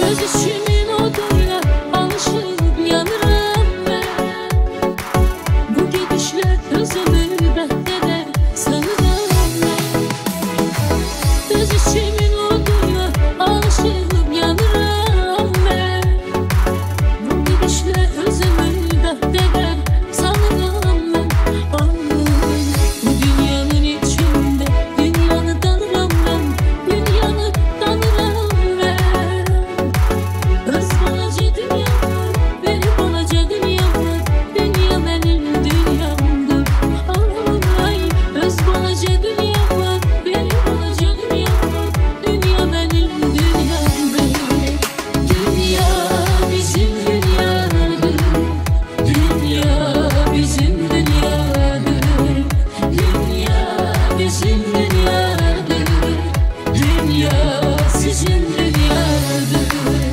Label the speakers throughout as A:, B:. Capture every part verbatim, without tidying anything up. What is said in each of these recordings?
A: Öz içimin oduyla alışıp yanırım ben. Bu gidişle özümü behdere sanırım ben. Öz içimin oduyla alışıp yanırım ben. Bu gidişle özümü behdere sanırım ben. Oh, bu dünyanın içinde dünyanı tanırım ben. Dünyanı tanırım ben. Öz balaca dünyam var, benim balaca dünyam var. Dünya benim dünyamdır. Ay, öz balaca dünyam var, benim balaca dünyam var. Dünya benim dünyamdır. Dünya bizim dünyadır. Dünya bizim dünyadır. Dünya bizim dünyadır. Dünya sizin dünyadır.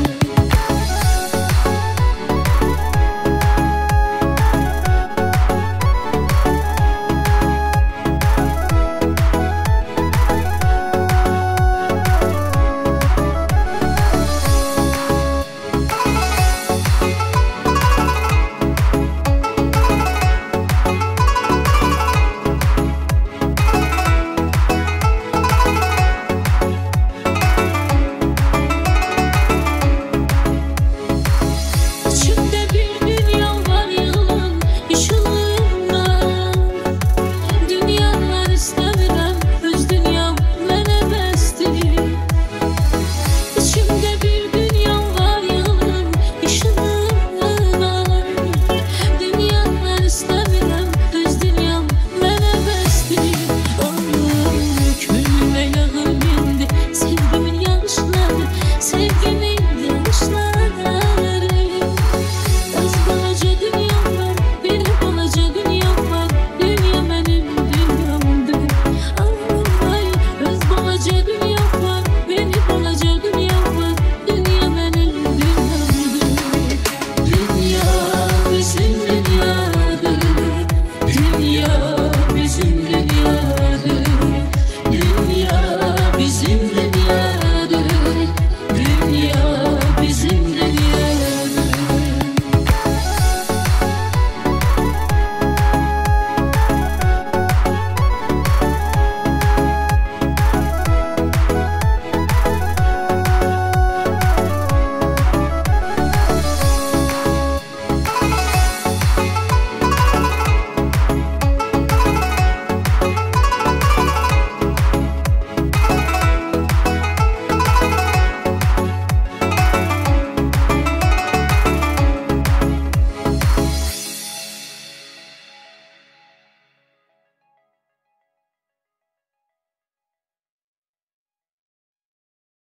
A: İçimde bir dünya var yılın ışığından. Dünyalar istemirəm, öz dünyam mənə bəsdir. İçimde bir dünya var yılın ışığından. Dünyalar istemirəm, öz dünyam mənə bəsdir. Könlüme yağır indi sevgimin yanlışları, sevgimin yanlışları. Öz balaca dünyam var, benim balaca dünyam var. Dünya benim dünyamdır. Ay, öz balaca dünyam var, benim balaca dünyam var. Dünya benim dünyamdır. Dünya bizim dünyadır. Dünya bizim dünyadır. Dünya bizim dünyadır.